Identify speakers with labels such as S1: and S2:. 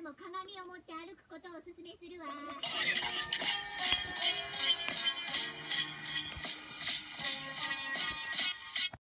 S1: も鏡を持って歩くことをおすすめするわ。